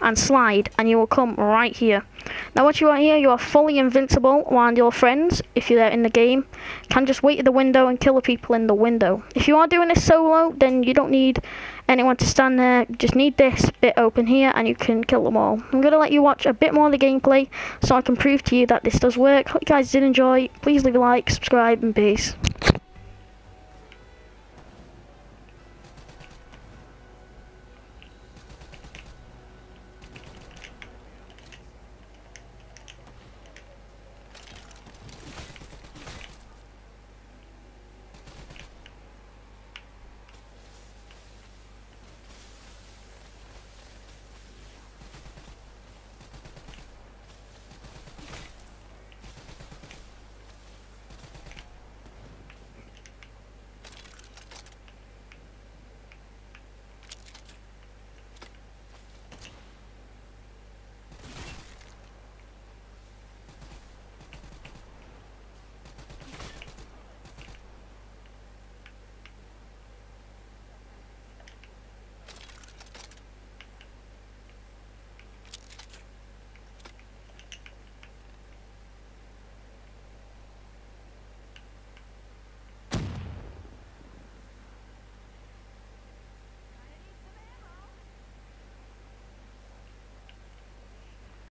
and slide, and you will come right here. Now once you are here, you are fully invincible, while your friends, if you're there in the game, can just wait at the window and kill the people in the window. If you are doing this solo, then you don't need anyone to stand there. You just need this bit open here and you can kill them all. I'm going to let you watch a bit more of the gameplay so I can prove to you that this does work. Hope you guys did enjoy. Please leave a like, subscribe, and peace.